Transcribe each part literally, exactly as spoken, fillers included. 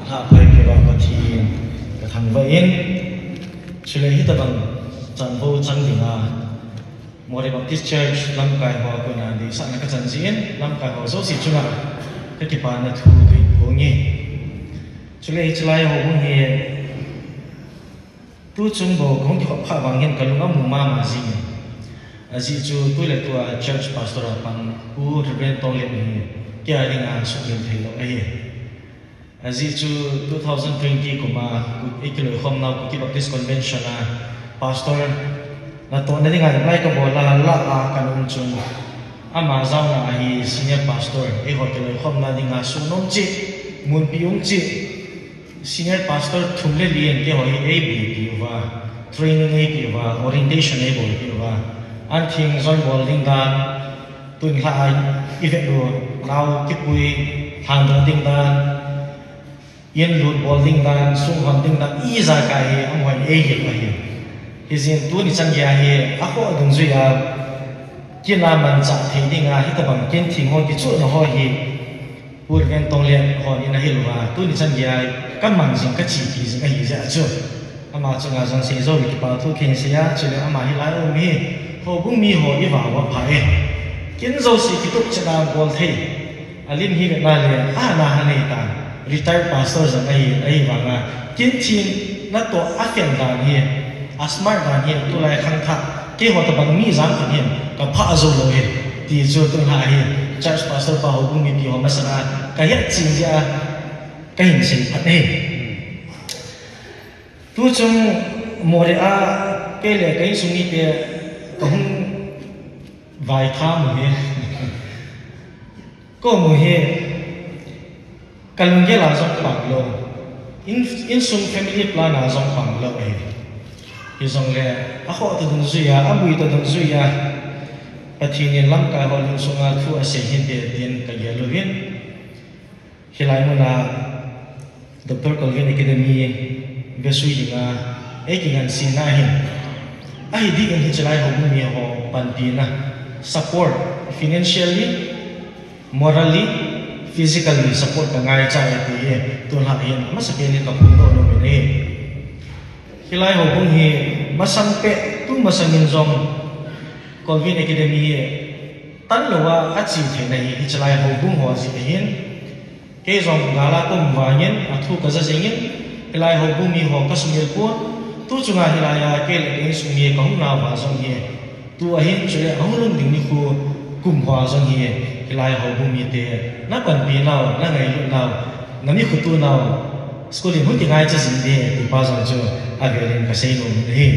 a pai ke ba pathi ka thang va in chule hi ta bang chan vo chang dinga Mori Baptist Church lam kai ho ko na di sa na ka chan sin lam kai ho so si chunga ka ki pa na thu dui ho ngi chule hi chlai ho bu hi tu chung bo kong ki pha wang hen ka lunga mu ma ma ji aji chu tu le tu a church pastor pang u reverend tong le ni kya ringa su gen thelo ai aji chu twenty twenty ko ma ikilo khom na ki Baptist convention na pastor na to na ringa lai ka bola la la kanun chun ama zau na hi senior pastor e hotel khom na ringa su nom chi mun piung chi senior pastor thumle lien ke hoi a b pi wa training a pi wa orientation a bo pi wa an thing zon bol ding dan tun khai event do nau ki pui thang dong ding dan yen lut bol ding dan sung hon ding dan i za kai am hoi a hi wa hi izin tu ni chang ya hi a ko dong zui ya kina man cha thei ding a hi ta bang ken thing ho ki chu no ho hi pur ven tong le ho ni na hi lo wa tu ni chang ya kan mang jing ka chi ki jing a hi ja chu ama chunga jang se zo ki pa thu khen se ya chu le ama hi lai o mi ho bung mi ho i wa wa pha e kin zo si ki tuk cha da bol thei alin hi na le a na ha nei ta retired pastor jang a hi ai wa nga kin chin na to a fen da ni a smart da ni tu lai khang tha ke ho ta bang mi jang ka ni ka pha zo lo he ti zo tu ha hi church pastor pa ho bung mi pi ho ma sa ka ya chin ja cái hình sinh phát này, tu trong mùa này à cái lẽ cái sung đi thì cũng vài tháng mùa hè, có mùa hè, cần cái là giống bằng lô, in in sung family plan là giống bằng lô ấy, thì giống lẽ à họ từ đồng duy à, à bùi từ đồng duy à, và thì nên lắm cái họ luôn sung à thu à sẽ hiện tiền tiền cái gì luôn hết, khi lại mà là Doctor Colvin Academy vesui dinga ekingan sinahin ai di ang hichalai ho bumi ho pantina support financially morally physically support ka ngai cha ati e tun ha hin masakeni ka puno no mene hilai ho bung hi masampe tu masangin zong Colvin Academy tan lowa achi thenai hichalai ho bung ho ji hin cái dòng gala cùng và nhân thu cả gia đình cái lai hồ bumi hồ các sung nghiệp quốc tu chung à thì là cái lại cái sung nghiệp có không nào và dòng gì tu ở hiện chỗ này không luôn đỉnh như khu cùng hòa dòng gì cái lai hồ bumi thế nó còn bị nào nó ngày lúc nào nó như khu tu nào school đi muốn cái ngày cho gì thế thì bao giờ cho à cái lên cái xây luôn đấy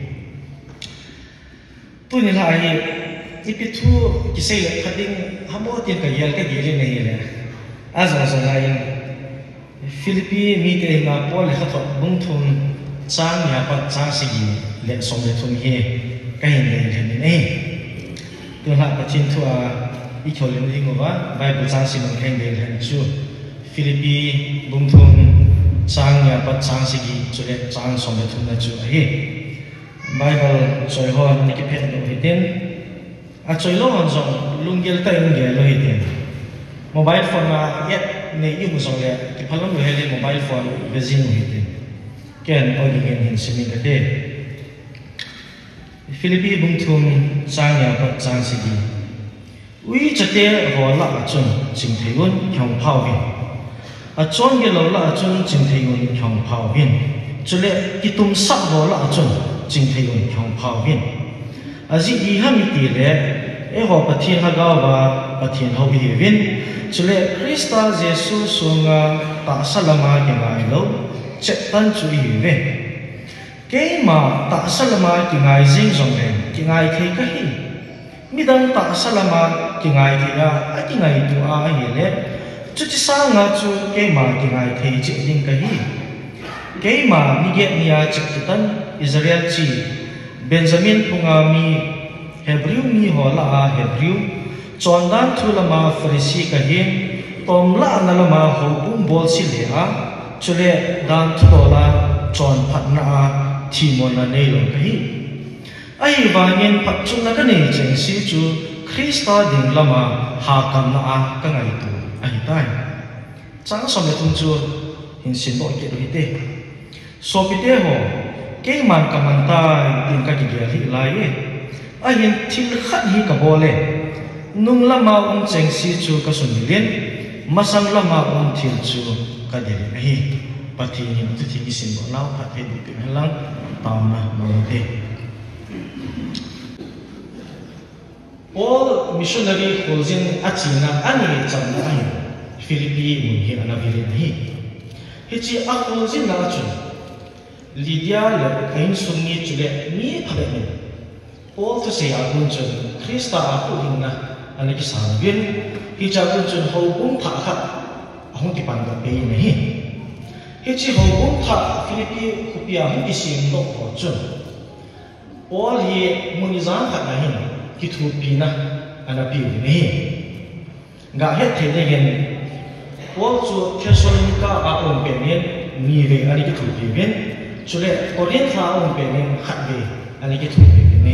tu như là gì cái cái thu cái xây lại khát định ham mua tiền cái gì cái gì lên này này azan zanayin Philippines mi te nga pol khathok bung thun chang ya pat chang sigi le som le thun hi ka hin le le ne tu ha pathin thua i kholen ring over bible chang si non khen le le chu Philippines bung thun chang ya pat chang sigi chu le chang som le thun na chu hi bible choi ho ni ki phet do hitin a choi lo hon zong lungel ta ing ge lo hitin mobile phone là yet này yêu một dòng lệ cái phần lớn người hay lên mobile phone về riêng người thì cái anh ôi được hiện sinh mình cái thế Philippines bung thun sang nhà bậc sang sĩ đi uy chất thế họ là chun chính thế quân hồng phao viên à chọn cái lâu là chun chính thế quân hồng phao viên cho lệ cái tung sắc họ là chun chính thế quân hồng phao viên à gì đi ham tỷ lệ ấy họ bắt thiên hà gạo và bắt thiên họ bị viên cho lệ Christa Jesus sunga ta salama cái ngày lâu chết tan chú ý về cái mà ta salama cái ngày riêng rộng này cái ngày thấy cái gì mi đang ta salama cái ngày thì là cái ngày tu a gì lệ chút chỉ sang ngã chú cái mà cái ngày thấy chết đến cái gì cái mà mi get mi a chết tan Israel chi Benjamin punga mi Hebrew mi ho la Hebrew chọn đan thu lama Pharisee ka hi tom la na lama ho bum bol si le a chule dan thu do la chọn phat na thi mon na nei lo ka hi ai wangin phat chung na ka nei cheng si chu Christa ding lama ha kam na a ka ngai tu ai tai chang som le thung chu hin sin bo ke do ite so pite ho ke man kamanta tin ka ki hi lai e a hin thil khat hi ka bole nung lama um cheng si chu ka sun lien masang lama um thil chu ka de hi pati ni tu thi sin bo nau phat he bi pe lang tam na mo te all missionary holzin achina ani chamna ai Philippi mun hi ana vilin hi hichi a holzin na chu Lydia le kain sungi chule ni phale ni all to say a gun chu Krista a ku hinna ana ki san bin hi cha gun chu ho bung tha kha ahung ti pan ga pe ni hi hichi ho bung tha Philippi ku pia hu ki sim do ho chu all hi munizan kha na hin ki thu pina ana pi ni ga he the de gen all chu Thessalonica a om pe ni ni ve ani ki thu pi gen chule Korean tha om pe ni khat ve ani ki thu pi ni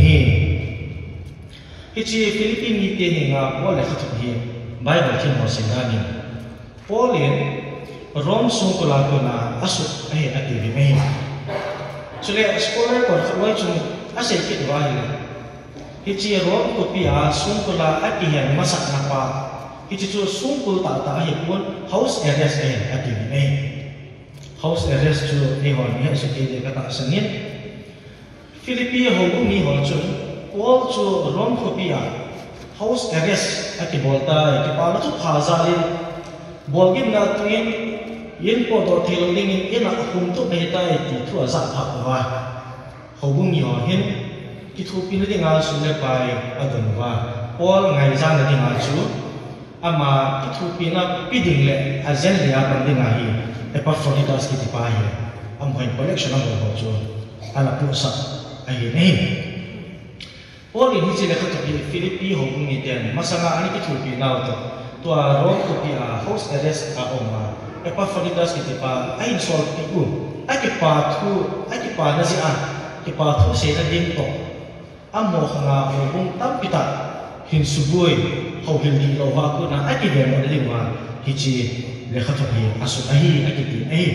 hichi Philippine ni te ni nga Paul le khat hi Bible ki mo sin ani Paulin Rome sung ko la ko na asu ai ati ve me chule scholar ko khwai chu ase ki wa hi hichi Rome ko pia sung ko la ati hi masak na pa hichi chu sung ko ta ta hi kun house arrest ai ati ve me house arrest chu e hon ni se ke de ka ta sanin Philippi ho bu ni ho chu Paul chu Rome ko pia house arrest ati bolta ki pa chu pha za lin bolgin na tuin yin po do thelo ling in ina hum to ne ta ti thu za pha wa ho bu ni ho hin ki thu pin de nga su le pai adon wa Paul ngai za na de nga chu ama ki thu pin na pi ding le azen le a ban de nga hi Epaphroditus ki ti pa hi am hoin collection ang ho chu ala pu sa ai nei Paul ni chi le kha to Philippi ho bu ni ten masanga ani ki thu pi na to to a ro ko pi a house arrest a oma Epaphroditus ki ti pa ai sol pi ku ai ki pa thu ai ki pa na si a ki pa thu se na ding to am mo khanga ho bung tam pita hin subui ho hil di lo wa ku na ai ki ve mo le wa hi chi le kha to hi asu ai ai ki ti ai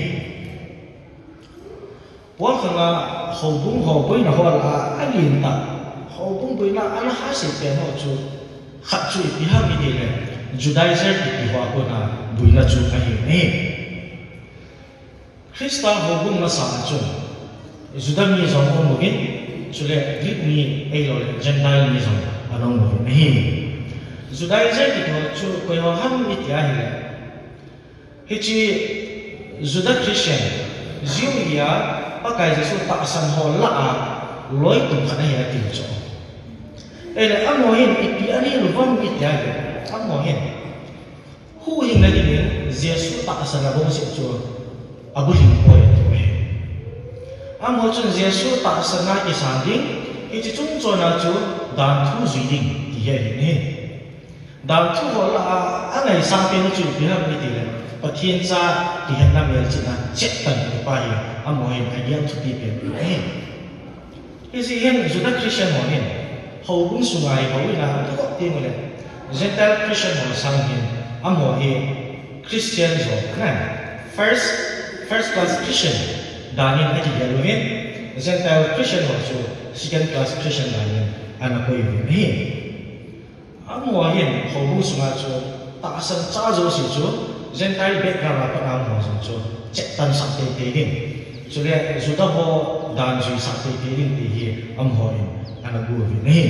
Paul khanga ho bung ho boi na ho la alin ta ho bung boi na ala ha se pe ho chu khat chu pi ha mi de le Judaizer ki pi wa ko na bui na chu ai ai Krista ho bung na sa chu Judami zong ko mo gin chule Greek ni ai lo le Gentile ni zong anong mo ai Judaizer ki ho chu ko ho ham mi ti ai le hichi Juda Christian ziu ya pakai jesu tak san ho la a loi tu khana ya ti cho ele amohin ipi ani lu vam mi ti ai amohin hu hing na din jesu tak san la bong si cho abu hing ko ya tu e amo chun jesu tak san na ki san ding hichi chung cho na chu dan thu zui ding ti ya ni dan thu ho la angai sang pe no chu pi ha mi ti le pa thiên cha ki hen na mel chi na chet tan ko pa hi amo hin ideal to be pe e isi hen juda Christian ho hin ho bung sungai ho ina ko ti mo le Gentile Christian ho sang hin amo he Christian zo na first first class Christian danin ha ti gelo hin Gentile Christian ho chu second class Christian danin ana ko yu hi amo hin ho bung sungai chu ta san cha zo si chu Gentile background apa nama ho chu cek tan sak te te din so le juda ho dan ju sak te te din ti hi am ho in ana gu vi nei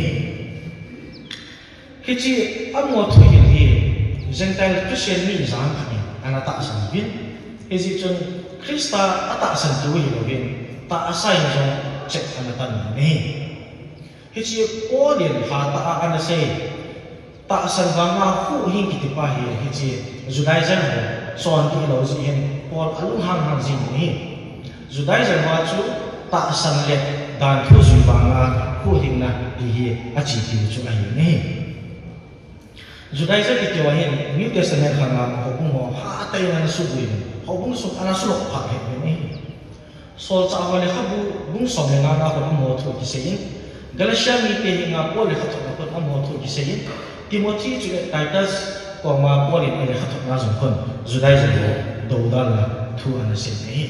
hichi am mo thu hin hi Gentile Christian ni zan kha ni ana ta san bin ezi chun Krista ata san tu hi lo bin ta asai zo cek ana tan nei hichi ko lien ha ta ana sei ta san wanga hu hin ki ti pa hi hichi Judaizer ho son ti lo ji hen Paul alung hang hang ji ni Judaizer wa chu ta san le dan thu su wanga hu hin na hi hi a chi ti chu ai ni Judaizer ki ti wa hen New Testament khanga ho bung ho ha tai na su bui ho bung su ana su lok pha he ni sol cha wa le kha bu bung som le na na ko mo thu ki se yin Galatia mi te nga Paul le kha thu ko mo thu ki se yin Timothy chu Titus ko ma Paul in ele khathok na zong khon Judaizer do do dal thu an se nei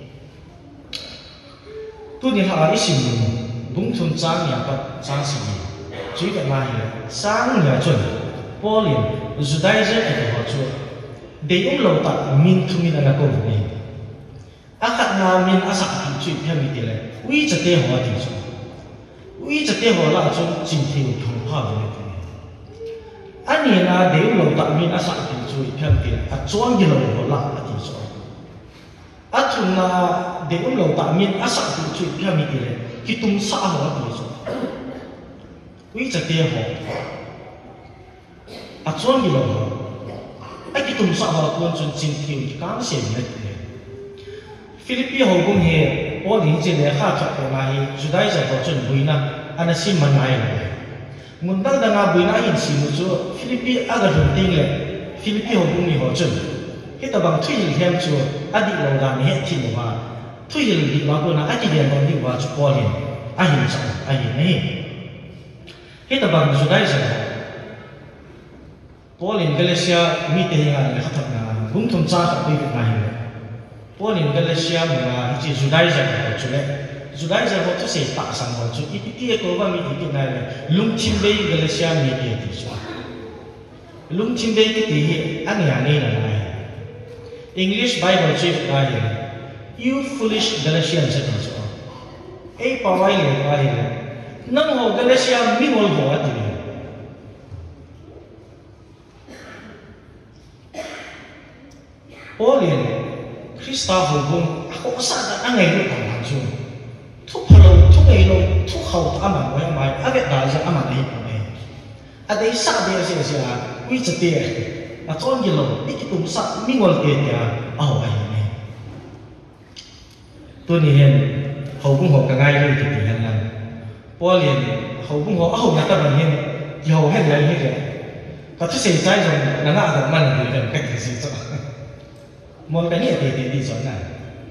tu ni ha isim bung thum chang ya pat chang si chui ka mai sang ya chun polin judaizer ka ho chu de um lo ta min thumin ana ko ni akhat na min asa ki chui phami ti le wi cha te ho ti chu wi cha te ho la chu jin thiu thong pha ni ti ani na de um lo ta min asa ki chui pham ti a chuang gi lo ho la ti chu athuna de um lo ta min asa ki chui phami ti le ki tum sa ho ti chu wi cha te ho a chuang gi lo ho ai ki tum sa ho kun chun jin thiu ki kang se ni Philippi ho bung he o ling je le kha kha ko na hi judai ja ko chun buina ana sim man nai le mun dang dang a buina in si mu chu Philippi aga rum ting le Philippi ho bung ni ho chun he ta bang thui li hem chu adi lo da ni he thin wa thui li li wa ko na adi le no ni wa chu ko lin a hin cha a hin nei he ta bang judai ja Paul in Galatia mi te nga le khatak na bung thum cha ka bi na hi Paul in Galatia mga ichi Judaizer ko chule Judaizer ko to se ta sang ko chu ipiti ko ba mi ti na le lung chim be Galatia mi ti ti chu lung chim be ti ti ani ani na na English Bible chief ka hi you foolish Galatians ko chu ei pawai le ka hi nang ho Galatia mi hol ho ati Paul in Krista hubung ako sa ang ngayon ang manjo. Tu palo tu ngayon tu hau aman mo yung may agad dahil sa aman ay pamay. At ay sa biya siya siya wich tiya at on gilo ikitum sa mingol tiya aho ay ni. Tu niyan hubung ho kagay ko titiyan lang. Paul yan hubung ho aho na taban yan yaw hen lang hiya. Kasi siya siya yung nangaagad man yung kagkisi ito. Mon cái này thì thì đi rồi này,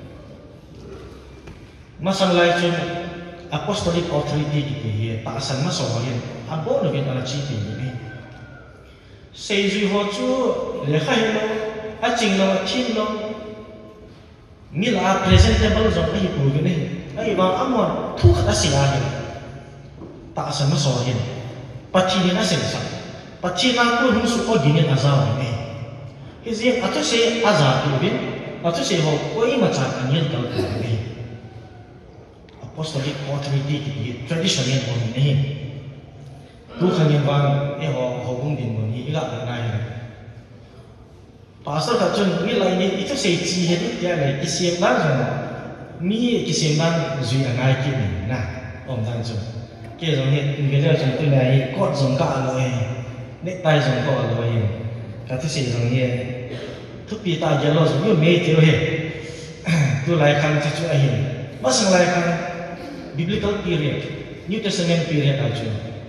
mà sang lại chuyện apostolic authority thì thì tại sao mà soi hiện, anh bố được cái là chi thì gì này, xây dựng họ chú lễ khai lo, anh chính lo thiên lo, nghĩa là presentable rồi cái gì cái này, cái vào anh muốn thu khát gì à hiện, tại sao mà soi hiện, bắt chi nên là sinh sản, bắt chi là cô không sụp có gì nên là sao này. Kasi ato siya azad bin, ato siya ho ko ima chan anyan kal ko ni. Apostolic authority ki tradition yan mo ni. Tu khanin bang e ho ho bung din mo ni ila na ya. Pastor ka chun ni lai ni ito siya chi he ni ya lai isiem lan jang. Mi isiem lan zui angai ki ni na. Om dan chun. Ke jong he nge ja chun tu lai ko jong ka lo he. Ne tai jong ko lo he. Cả thứ gì rằng như thức bị ta giờ lo rồi như mấy tiêu hết tôi lại khăn cho chú ấy mà sang lại khăn biblical period New Testament period aja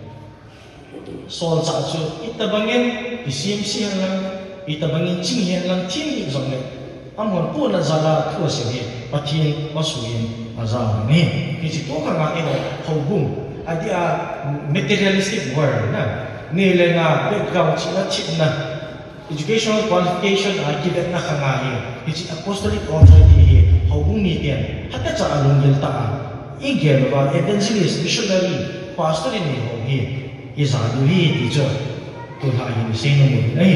soal saat chú ít bangin isim siang lang ít bangin ching hian lang thiên bị giống này amon pun azala thua sih pathin masuin azal ni ki si to ka nga eno hobung adia materialistic world na ni le nga background china china educational qualification ay kidat na kangahi iti apostolic authority hi hobung ni tiyan hatta sa along yel taa igel ba evangelist missionary pastor ni ho hi izadu hi teacher to ha hi sino mo nei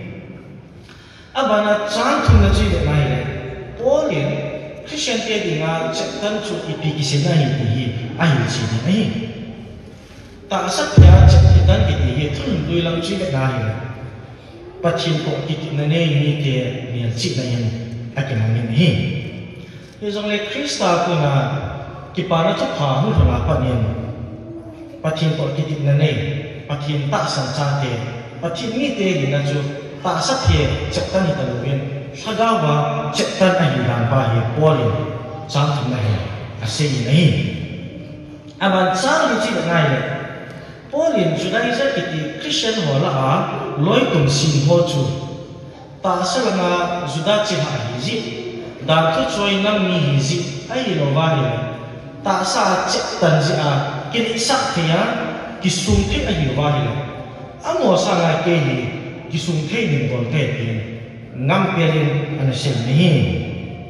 abana chan thung na chi na hi polin christian te dinga chatan chu ipikisin na hi hi ai chi nei ta sa kya chatan ki hi thun dui lang chi na hi pathin ko kiti na nei ni te ni chi na yan akin min hi yong le krista ko na ki para chu pha hu ra pa ni pathin ko kiti na nei pathin ta san cha te pathin ni te ni na chu ta sa the chatan ni ta lu yen sagawa chatan a hi ran ba hi poli sang thum na hi a se ni nei aban sang ni chi na ngai Paulin Judaizer kiti Christian ho la a loi tum sin ho chu ta sa nga juda chi ha hi ji da thu choi nam ni hi ji ai lo wa hi ta sa che tan ji a kin sa thia ki sum the a hi wa hi amo sa nga ke hi ki sum the ni bol te ti ngam pe rin an se ni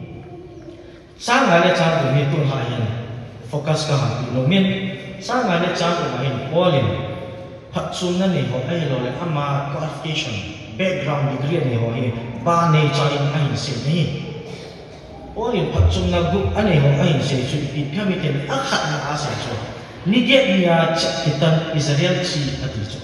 sang ngale chang ko mi tu ha hin focus ka ha lo min sang ngale chang ko ma hin polin phat sum na ni ho ai lo le ama qualification background degree ni ho hi ba nei cha in ai se ni polin phat sum na group ani ho ai se chu pi phami ken a khat na a se chu ni ge ni ya kitan Israel chi ati chu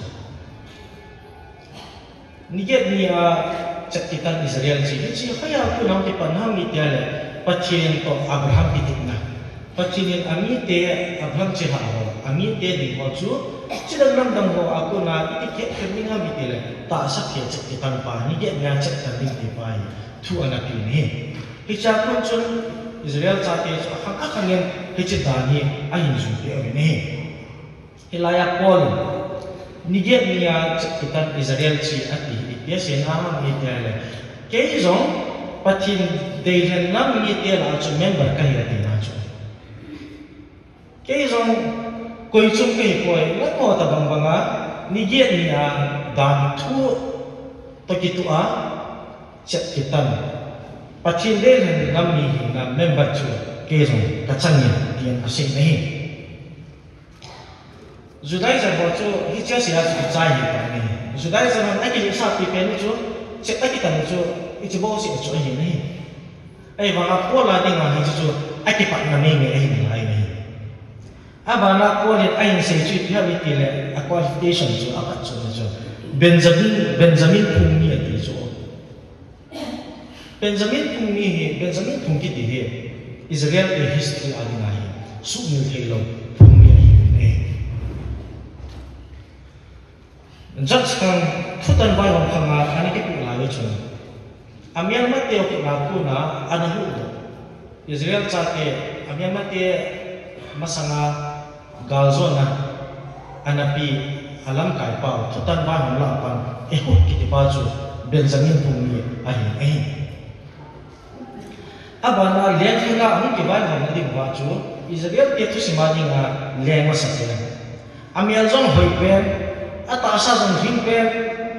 ni ge ni ya kitan Israel chi chi khaya ku nam ti pan ha mi tia le pachin to Abraham pitikna pachin ami te Abraham chi ha ho ami te di ho chu chidang nam dang ho aku na iti ke kemina mi te le ta sak ke kitan pa ni ge nya chak tan ding ti pai thu ana pi ni hi cha kun chun Israel cha te ha ka khangen hi chi da ni a hin ju te ave ni hilaya Paul ni ge nya chak kitan Israel chi ati ya se na mi te le ke zong patin deilen nam ni te la chu member ka ya ti na chu ke zong koi chung ke koi la ko ta bang banga ni ge ni a dan thu to ki tu a chat kitan patin deilen nam ni na member chu ke zong ka chang ni tian a sing nei Judaism ho chu hi cha sia chu chai hi ta ni Judaism an ki sa pi pen chu chat ta ki tan chu itu bawa si itu aja nih. Eh bang aku lah dengan itu tu, aku pak nama ini ini ini. Abang aku lihat aing sejuk dia bikin le qualification tu apa tu tu. Benjamin Benjamin Pumi itu tu. Benjamin Pumi Benjamin Pumi dia Israel the history ada nahi. Sumil hello Pumi ini. Jadi sekarang tutan bayar orang anak kita lagi tu. Amiang mati okey aku na anahu do Israel cake amiang mati masanga galzona anapi alam kai pau tutan ba hom la pan ehut kiti baju Benjamin Pumi ahi eh abana leng la hum ki ba hom di baju Israel ke tu simani nga leng masake amiang zon hoi pen ata asa zon hing pen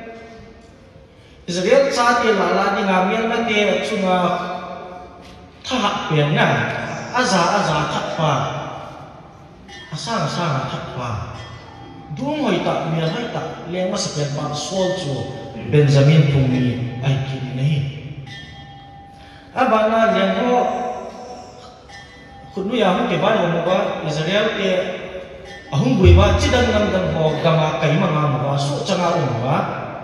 Israel saat dia lala di ngamian mati cuma tahap pena azah azah takpa asang asang takpa dua hoi tak mian hoi tak lema sepen pak sol cu Benjamin Pumi aikin nahi abana lengho khudnu ya hum ke bai hom ba Israel ke ahum bui ba cidang nam dang ho gama kai ma ma ba so changa um ba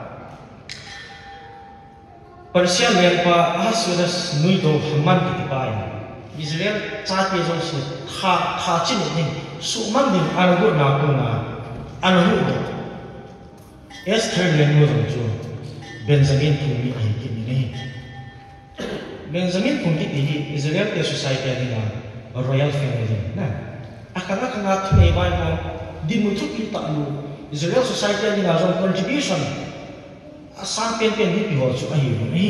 Persia lempa Ahasuerus nuido haman kiti pai Israel saat dia so tha tha chin ni su man din anago na ko na anahu do Esther lengo jo Benjamin Pumi ai kini ni Benjamin Pumi ti Israel ke society ni na royal family na akana kana thne bai ho di mutu ki ta lu Israel society ni na zo contribution sang pen pen ni pi ho chu ahi ni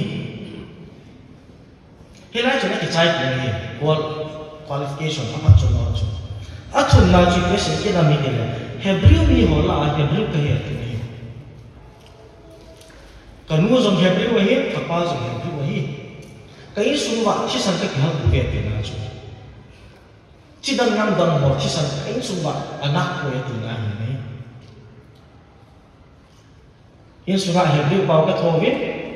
helai chu na ki chai ni qual qualification apa chu na chu athun na chu question ke na mi ke Hebrew mi ho la Hebrew ka he ni kanu zong Hebrew he kapa zong Hebrew he kai su wa chi san ka ha ku ke na chu chi dang nam dang ho chi san kai su wa anak ko e na ni in surah Hebrew bau ka thowi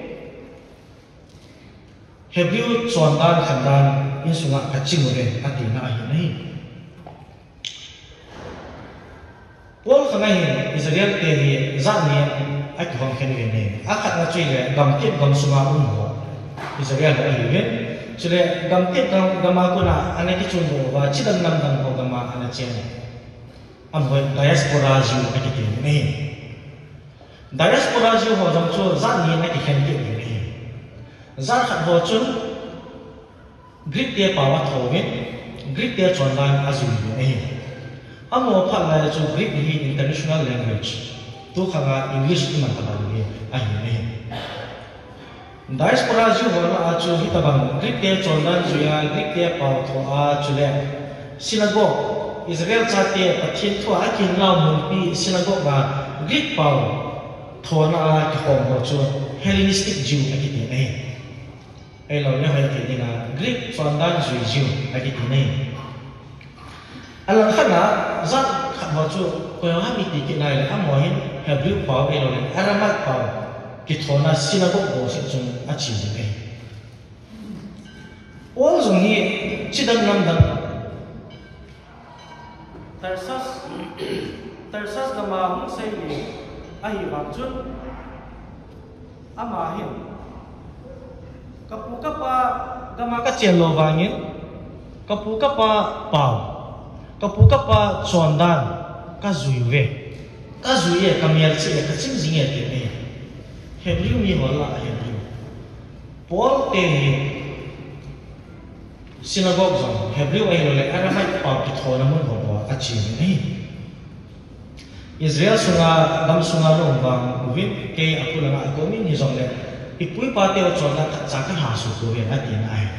Hebrew chuandan khandan in surah ka chingure atina hi nahi Paul khanai Israel te hi zani ak hom khen ve ne akhat na chui le gam kip gam sunga um ho Israel ha hi ve chule gam kip gam gama ko na ane ki chun ho wa chidang nam dang ho gama ana chen am hoi diaspora ju ka ki ne Diaspora ju ho jong chu zan ni na ki khen ki ni zan khat ho chun Greek te pa wa tho ve Greek te chon lan azum ni amo pha la chu Greek hi international language tu khanga English ki man ta ba ni ai ni Diaspora ju ho la chu hi ta bang Greek te chon lan ju ya Greek te pa tho a chu le synagogue Israel cha te pathin thu a kin lao mun pi synagogue ba Greek pa thona ki hom ho chu Hellenistic Jew akiti nei ai lo le hai ti nga Greek chuan dan zui ziu ai ti nei alang khana zat khawa chu ko ha mi ti ki nai le amo hin Hebrew pau ai lo le Aramaic pau ki thona synagogue bo se chung a chi ni all zong hi chidang nam dang Tarsas Tarsas lama hung sai ni ahi wang chun ama hin kapu kapa gama ka chen lo wangin kapu kapa pau kapu kapa chondan ka zuiwe ka zuiye kamial che ka ching jing ye te ne Hebrew mi hola Hebrew Paul te ni synagogue zong Hebrew ai lo le Aramaic pau ki thona mun ho a chi ni Israel sunga dam sunga lo bang uvin ke aku langa aku mi ni zong le ipui pate o chona ka cha ka ha su ko he na ti na ai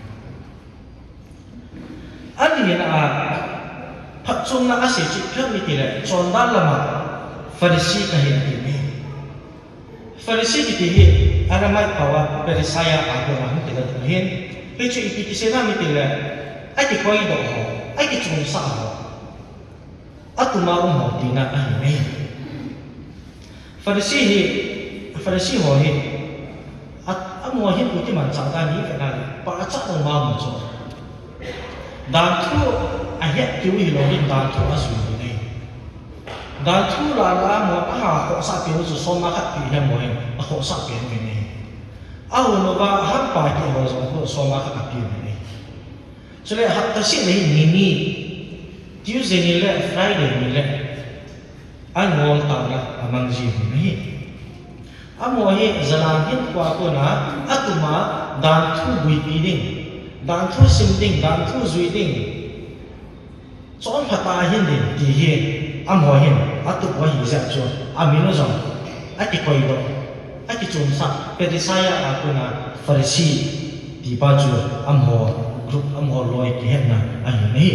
ani na a phat chung na a se chi phya mi ti le chonda lama farisi ka hin ti ni farisi ki ti hi Aramaic pawa perisaya a ko na ti la ti hin he chu ipi ti se na mi ti le ai ti koi do ho ai ti chung sa ho atuma um ho ti na ai ne farisi hi farisi ho hi amo hin puti man chang da ni ka na pa cha no ma mo cho dan thu a he ki wi lo hin dan thu a su ni ne dan thu la la mo a ha ko sa pi su so ma khat pi ha mo hin a ho sa pi ni ne a wo no ba ha pa ki ho so ko so ma khat pi ni ne so le ha ta si ni ni ni Tuesday ni le Friday ni le an ngol ta la amang ji ni amo hi zalang hin kwa ko na atuma dan thu bui pi ding dan thu sim ding dan thu zui ding chon phata hin ding ti hi amo hin atu wa hi za cho amino zong ati koi do ati chon sa pe saya aku na farisi ti ba chu amo group amo loi ki hen na ai ni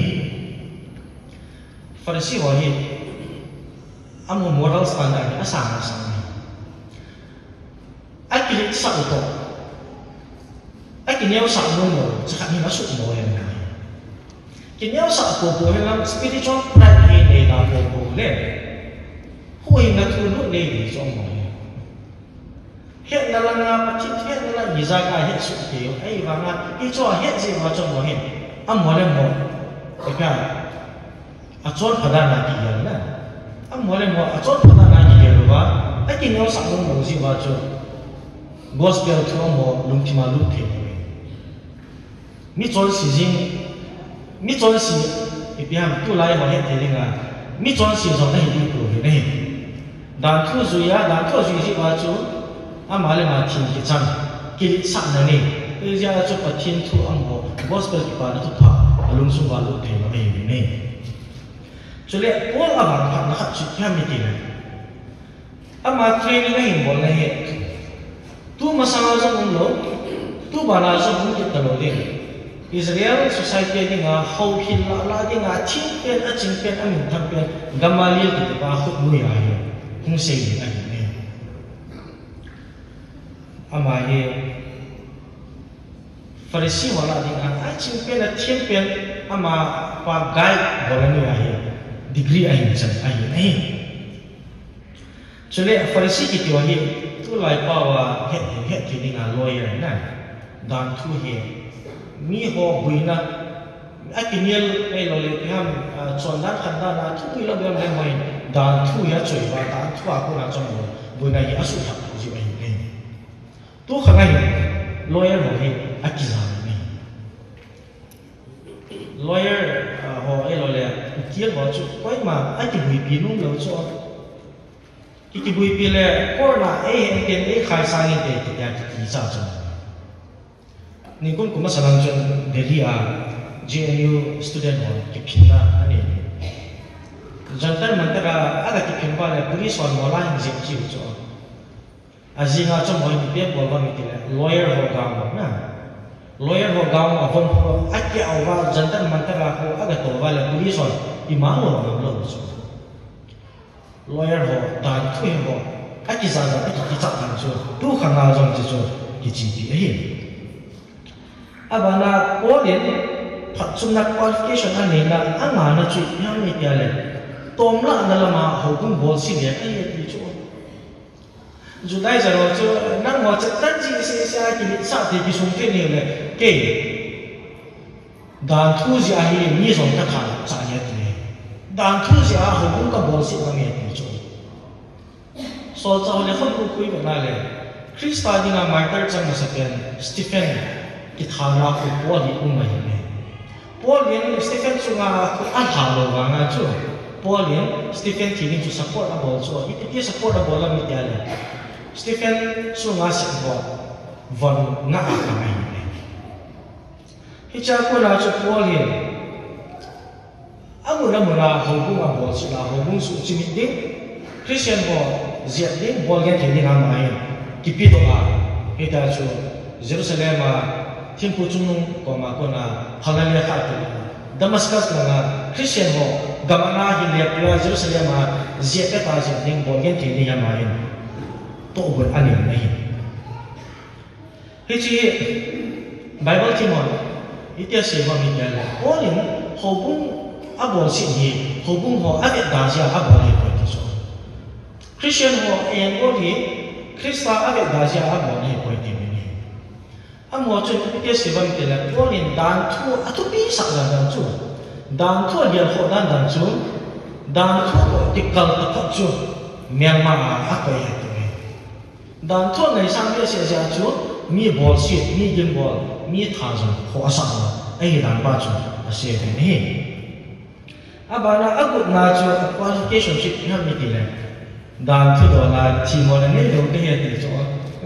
farisi wa hi amo moral standard asang asang ai kili sa uto ai kinyaw sa mo mo sa kanina su mo yan na kinyaw sa po po yan spiritual pride ni na po po le huwag na tulo le ni so mo het na lang nga pachit het na lang giza ka het su tiyo ai ba nga ito het si mo cho mo hin am mo le mo eka a chon pada na ki yan na am mo le mo a chon pada na ki yan ba ai kinyaw sa mo mo si ba cho gospel to mo lung ti ma lu the mi chon si jing mi chon si e biam tu lai ho he te ringa mi chon si zo na hi ko ni ne dan thu zu ya dan thu zu ji ba chu a ma le ma tin ki chang ki sa na ni e ja chu pa tin thu am ho gospel ki pa na tu pha lung su ba lu the ma ni ne chu le pol a ba pha na kha chu kya mi ti ne a ma training na hin bol na he tu masalah jang lo tu bana jang ki talo ding Israel society ding a how hin la la ding a chin pen a chin pen a min tham pen Gamaliel ki ba khut mu ya hi kung sei ni ai ne ama he Farisi wala ding a chin pen a chin pen ama pa guide bola ni ya hi degree ai chan ai ne chule Farisi ki ti wa hi tu lai pa wa het het ti ding a lawyer na dan thu he mi ho buina akiniel ai lo le ham chon dan khan da na thu pi lo bem le moi dan thu ya choi wa dan thu a ko na chon mo buina hi asu ha ji ai ne tu kha ngai lawyer ho he akiza ne lawyer ho ai lo le kiel ho chu koi ma ai ti bui pi nung lo cho ki ki bui pi le ko na ai hen ken ai khai sang in te ti ya ki sa cho ni kun kuma salang jon Delhi a J N U student ho ki phina ani jantar mantara aga ki phin pa le police on mola hin jip chi cho azinga chom hoi ni pe bol ba mi ti lawyer ho ga na lawyer ho ga ma vom ho akya awa jantar mantara ho aga to ba le police on i ma lo na lo cho lawyer ho dan thu ho aki za za ki ki cha tan cho tu khanga jong chi cho ki chi ti ai abana polin phatsumna qualification ani na anga na chu yang ni piale tomla na lama hobung bol si le ai ti chu July zero chu nang mo chat tan ji se sa ki sa ti ki sung ke ni le ke dan thu ji a hi ni som ta kha sa ye ti dan thu ji a hobung ka bol si ma me ti chu so cha le khon ku kui ba na le Krista dinga martyr chang na saken Stephen ithana ko poli umai ne Paulian Stephen sunga ko an halo nga chu Paulian Stephen thini chu support abo chu iti support abo la mi tiale Stephen sunga sikbo von nga ka mai ne hicha ko na chu Paulian amuna muna hobung abo chu la hobung su chimi ding Christian bo zia ding Paulian thini nga mai kipi to a hita chu Jerusalem a Timpu Chunung koma kona Hanalia Khatu Damascus nga Christian ho gamana hilia pia Jerusalem a zia ta zia ding Paulian thini nga mai to bo ani nei hichi Bible timon itia seva mi dala Paulian hobung abol si hi hobung ho ate da sia abol hi ko so Christian ho en ori Krista ave da sia abol hi ko ti ni amo chu itia seva mi dala Paulian dan thu atupi sa dan chu dan thu dia ho dan dan chu dan thu tikal ta chu Myanmar a ko ya dan thu ngai sang dia sia sia chu mi bol si mi gim bol mi tha zo ho asa ai dan ba chu a se ni abana agut na chu qualification ship ha mi ti le dan thu do la thi mo ne do ke he ti chu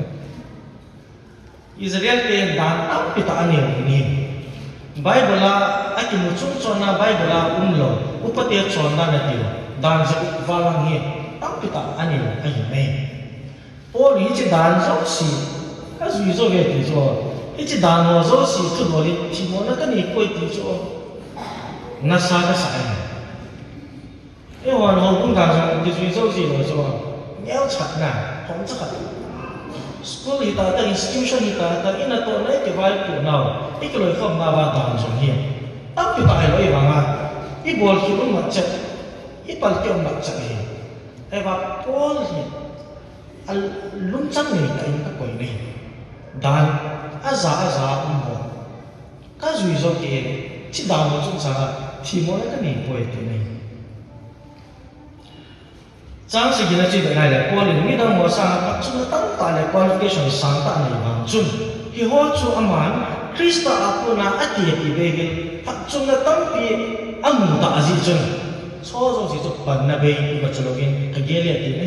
Israel ke dan tam pita ani ni Bible la aki mu chung chona Bible la umlo upate chona na ti dan ze valang hi tam pita ani ai me Paul hi chi dan zo si ka zui zo ge ti zo hi chi dan wo zo si thu do li thi mo na ka ni ko ti zo na sa ka sa ai e wa no bung da zo ti zui zo si lo zo nyao chat na hong cha school hi ta ta institution hi ta ta ina to na ke vai pu na i ko lo khom na ba dan zo hi tam pi ta ai lo i ba nga i bol ki lo ma chat i pal ke ma chat hi e ba Paul hi al lum chang ni ta in ka koi ni dan aza aza um ho ka zui zo ke chi da mo chung sa thi mo na ka ni poi ti ni chang si gina chi da le ko ni mi dang mo sa ka chu tang ta le qualification sang ta ni bang chun hi ho chu aman Krista apuna ati ti be ge phak chung na tam pi amu ta azi chun so zo si chu pan na be ba chalogin ka ge le ti ni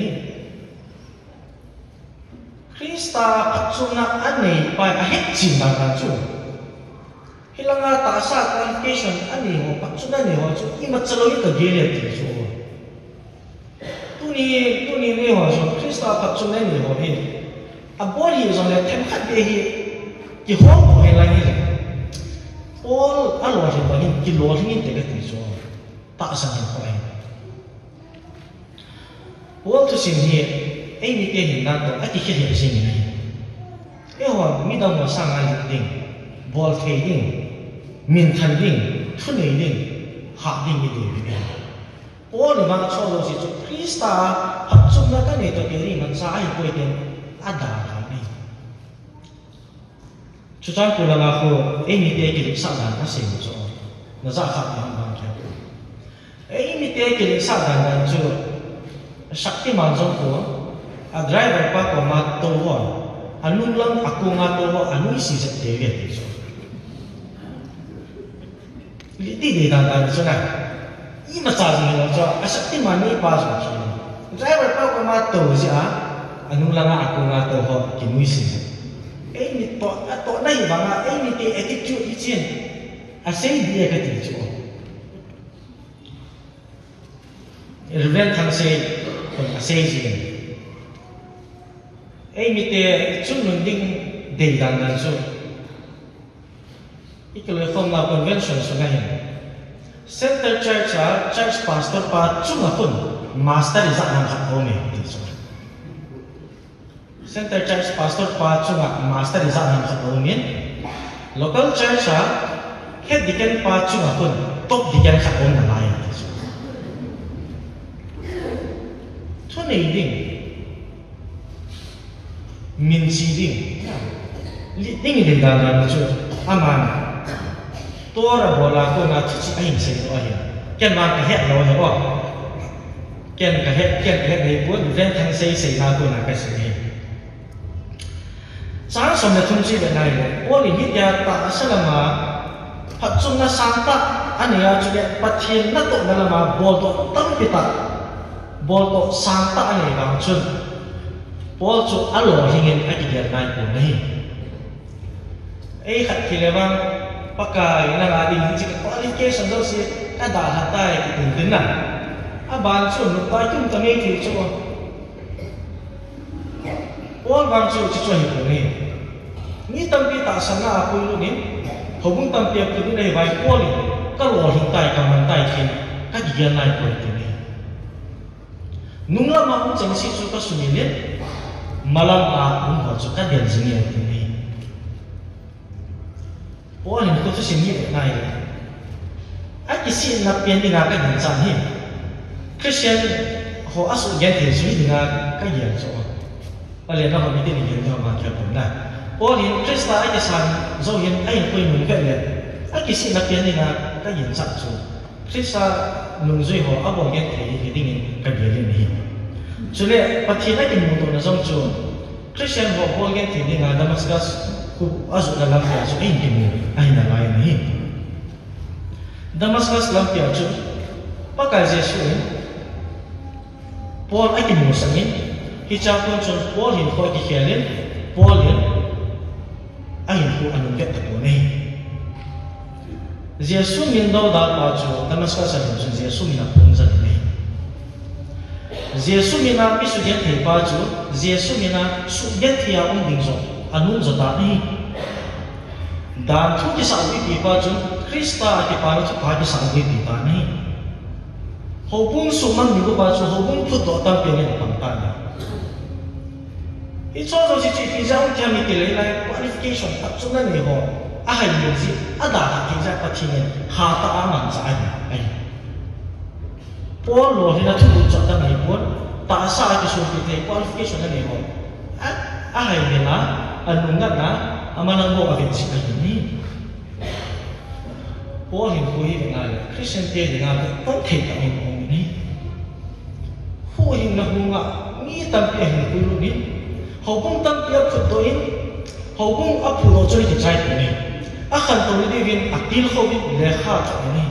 Krista patsuna ani pa ahit cina na chu hilanga ta sa qualification ani ho patsuna ni ho chu i machalo ka gele ti chu tuni tuni ni ho chu Krista patsuna ni ho hi aboli zo le them khat be hi ki ho ho he la ni Paul alo hi ba ni ki lo ni te ka ti chu ta sa ni ko ai Paul tu sin hi ai mi ke hin na to ati ke hin sin ni e ho mi da mo sang ai ding bol the ding min than ding thu nei ding ha ding ni ni o ni ma cho lo si chu Krista hap chung na ka ne to ke ri man sa ai ko ten ada ha ni chu chang ku la nga ko ai mi te ke sa dan na se mo cho na za kha ta ma ke ai mi te ke sa dan dan chu shakti man jong ko a driver pa ko ma to ho anung lang aku nga to ho anu si sa te ge ti so li ti de dan dan so na i ma sa ni lo so a shakti man ni pa so chi driver pa ko ma to si a anung lang aku nga to ho ki mu si ai ni to a to na i ba nga ai ni te attitude i chen a sei dia ka ti so Reverend thang sei kon a sei ji ai mi te chung nun ding de dan dan so ikolo khom na convention so na hin Center Church a church pastor pa chung a kun master is an khat ho me ti so Center Church pastor pa chung a master is an khat ho me local church ha het diken pa chu akun top diken kha on na lai cho nei ding min si ding li ding ding da na chu aman tora bola ko na chi chi ai se do hi ken ma ka het lo he ko ken ka het ken ka het nei bu ren thang sei sei na ko na ka se hi sáng sớm là thung chi về này ô lì hít ya ta sẽ là mà phát chung na sáng ta anh ấy chú đẹp bắt thiên na tụng là mà bồ tụng tâm bị ta bồ tụng sáng ta anh ấy bằng chân bồ tụng alo hình hình anh ấy này của này ấy khát thì là bằng bắc cái là là đình chỉ có qualification đâu xí cái đà hạt tai cái từng tính này à bạn chú lúc tai chúng ta nghe thì chú all bang chu chi choi ko ni ni tam pi ta sana a pui lu ni hobung tam pi pu ni vai ko ni ka lo hin tai ka man tai khin ka gi nai ko ti ni nung la ma chang si chu ka su ni le malam a um ho chu ka den jing ye ti ni po ni ko chu sin ni nai le a ki sin na pian ni nga ka den chan hi Christian ho asu gen the su ni nga ka ye so Oleh nama kita ni kita macam apa dah. Oleh Krista aja san, zohir aja kau yang mungkin le. Aki si nak yang ni nak kau yang satu. Krista nungzui ho apa yang terjadi di dingin kerja ni. Jadi pasti nak yang mungkin nak zohir. Krista ho apa yang terjadi dengan Damaskus, ku azuk dalam dia so ini ni, aja nak lain ni. Damaskus dalam dia tu, pakai Yesus ni. Paul aja musangin. Khi cha con chọn Paul hiện khỏi cái lên Paul hiện anh hiện anh biết được cái này Giêsu mình đâu đã bảo cho Damascus là chọn Giêsu mình là không dân này Giêsu mình là biết sự hiện thể bảo cho Giêsu mình là sự hiện thì ông đình rồi anh muốn giờ đã này dan thu cái sao bị bảo cho Krista cái bảo cho phải cái sao bị bảo này hậu bung số mang mình có bảo cho hậu bung phật độ tam biến này bằng tay It's also si chi giao theo mình kể lại qualification tập trung lên này họ à hay nhiều gì à đã là kinh doanh phát triển hà ta à mạnh trái này Paul lo thì là thu hút chọn này Paul ta sao cái số cái qualification này họ à à hay này là anh muốn ngắt là à mà năng bộ cái gì cái này Paul hiện vui với ngài Christian thế thì ngài vẫn thể tạo hình ông này vui hiện là vui ngạ nghĩ tâm cái hình vui luôn đi hậu bung tâm tiệp phật tối hậu bung áp phù đồ chơi thì trái của này ác hẳn tôi đi viên ác tin khâu đi lệ khá của này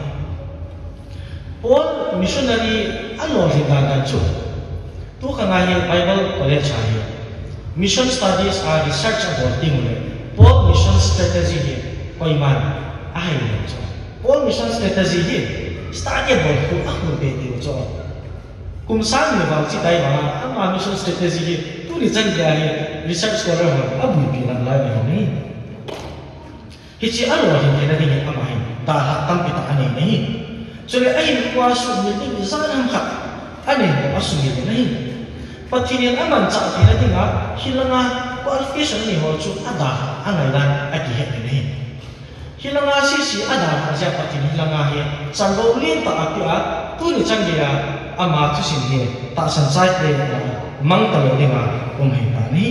Paul missionary anh nói gì đang đang chụp tu khang ai Bible college trái mission studies are research about thing này Paul mission strategy here coi man ai này cho Paul mission strategy here study about who ác muốn về điều cho cùng sáng người vào chỉ đây mà anh mà mission strategy here tu ni chân dia ni research scholar ho abu pi lang lai ni ni hi chi alo hi ni na ni ama hi ta ha tam pi ta ani ni so le ai kwa su ni ni za nam kha ani ko asu ni ni pathin aman cha ti na ti nga hilanga qualification ni ho chu ada angai dan aki he ni hilanga si si ada ha ja pathin hilanga he san lo lin ta apia tu ni chang dia ama tu sin he ta san sai le mang talo ni nga om hai ta ni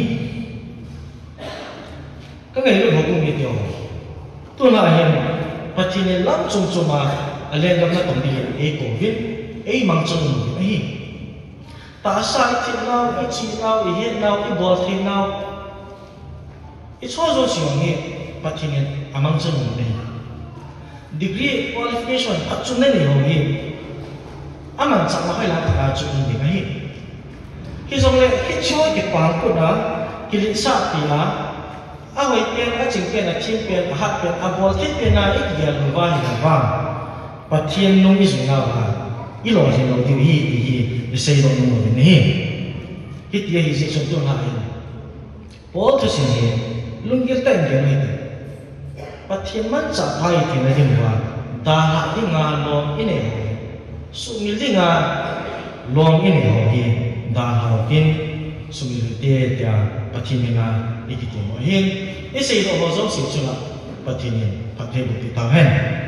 ka ngai lo hokung ni tio tu na hian pathin lam chung chung ma alen gam na tong di e ko vin e mang chung ni hi ta sai thi nau i chi nau i he nau i bol thi nau i cho zo chi ngi pathin amang chung ni degree qualification at chung ne ni ho hi aman sa ma khai la ta chung ni ga hi khi dòng lệ khi chối cái quán của nó cái lịch sử thì nó à hồi tiền à chính tiền là thiên tiền à hạt tiền à bò thiết tiền là ít giờ người va thì người va và thiên nông cái gì nào là ít lo thì lo thì hi thì hi để xây dựng nông nghiệp này cái tiền thì sẽ sống tương lai bố tôi xin hi luôn cái tên cái này và thiên mất trả phải thì là gì mà ta hạ đi ngà lo cái này số người đi ngà lo cái này họ đi da hao kin sumi te tia pathimena ikiti mo hin e sei ro ho zo si chula patinin pathe bukti tau hen